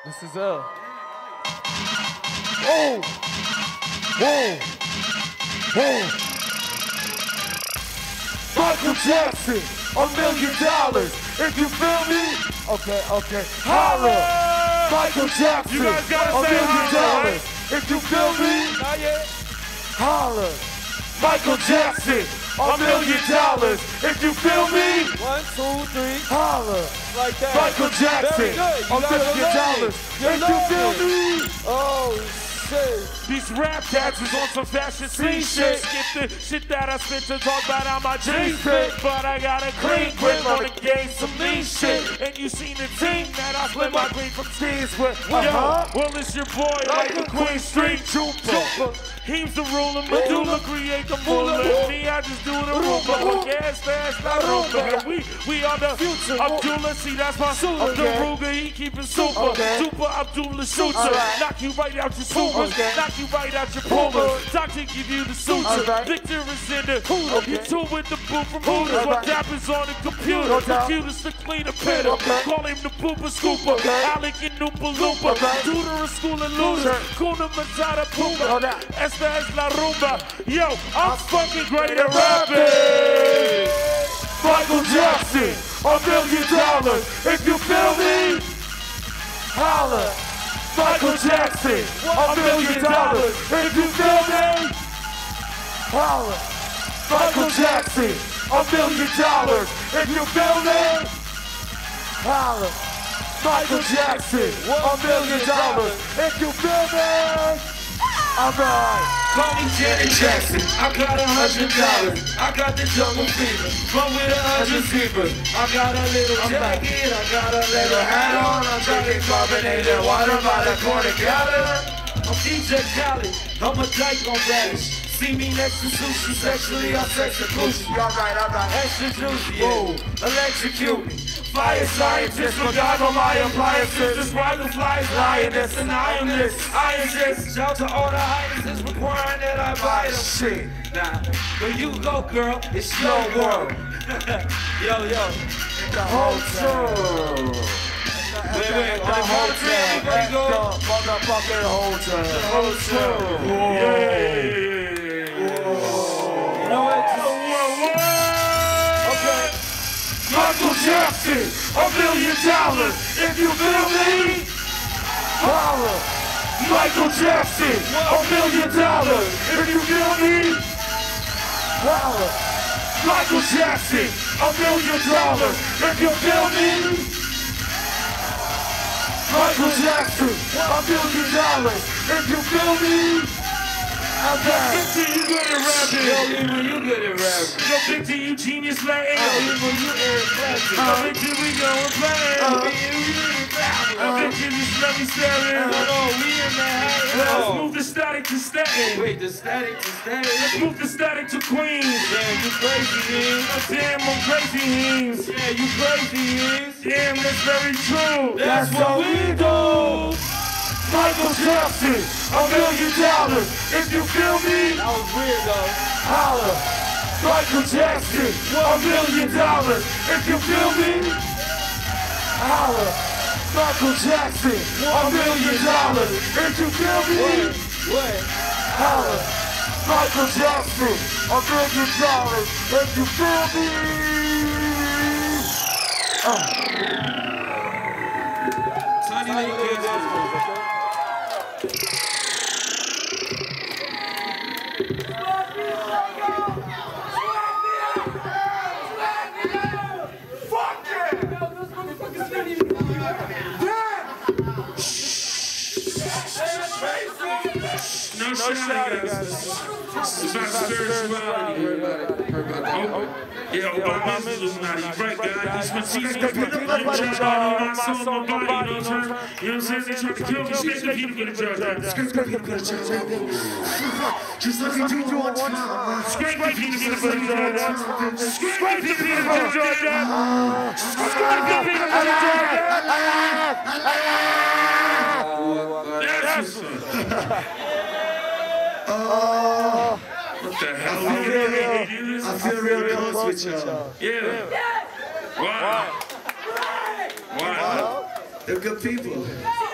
This is Whoa! Whoa! Whoa! Michael Jackson, $1 million. If you feel me, okay. Holla! Michael Jackson, $1 million. If you feel me, holla! Michael Jackson, $1 million. If you feel me, 1, 2, 3, holla! Like that. Michael Jackson, $1 million. If you feel me, oh shit. These rap cats is on some fashion scene shit. Skip the shit that I spent to talk about how my jeans fit. But I got a clean grip on the game, some mean shit. And you seen the team that I split my green from teams with. Well, it's your boy, like the Queen Street Trooper. He's the ruler, medulla, create the moolah. Me, I just do the rumba. Gas fast, not rumba. We are the future. Abdullah, see that's my Abdul-Ruga, he keep it super. Super Abdullah shooter. Knock you right out your super. Knock you right out your puma. Doctor give you the suture. Victor is in the hooter. You two with the boo from Hooters. What happens on the computer? Computers to clean a pitter. Call him the pooper scooper. Alec and Noopa Looper. Tutor a school and loser. Kuna Matata Puma. Esta es la rumba. Yo, I'm fucking great at rapping. Michael Jackson, $1 million. If you feel me, holla. Michael Jackson, $1 million. If you feel me, holla. Michael Jackson, $1 million. If you feel me, holla. Michael Jackson, $1 million. If you feel me. Alright, call me Janet Jackson. I got $100. I got the jungle fever. Run with 100 zebras. I got a little jacket. I got a little hat on. I'm drinking carbonated water by the quarter gallon. I'm DJ Khaled. I'm a dyke on radish. See me next to sushi. Sexually, I'm sexecution. Alright. Extra juicy. Whoa, electrocute me. Fire scientist, forgot all my appliances. This rival flies lioness, and I am this. Shout to all the highness requiring that I buy them. Shit, nah, where you go, girl, it's your world. Yo, the hotel. Wait, the hotel. Where you go? Motherfucking hotel. The hotel. Yeah. You know what? Okay. Michael Jackson, $1 million. If you feel me, holla. Michael Jackson, $1 million. If you feel me, holla. Michael Jackson, $1 million. If you feel me, Michael Jackson, $1 million. If you feel me. Victor, you good at rapping. Yo, Evil, you good at rapping. Yo, Victor, you genius like Yo, Evil, you Eric Clapton. Victor, we going playing. Victor, you smell me staring. We in the house. Let's move the static to static. Wait, the static to static? Let's move the static to Queens. Damn, you crazy, Heems. Damn, I'm crazy, Heems. Yeah, you crazy, Heems. Damn, that's very true. That's what we do. Michael Jackson, $1 million. If you feel me, that was weird though. Holla. Michael Jackson, $1 million. If you feel me, holla. Michael Jackson, $1 million. If you feel me, holla. Michael Jackson, $1 million. If you feel me, Tiny little kids, okay? No shouting, guys. This is about spirituality. Yeah, my mental's not even right, guys. This is my teacher. I'm trying to my soul, my body, you know what I'm saying? They try to kill me. Skip people get a judge. Just like you do on time. Skip people get a judge. Skip people get a judge. Skip people get a judge. What the hell? I feel really close with y'all. Yeah. Wow. They're good people.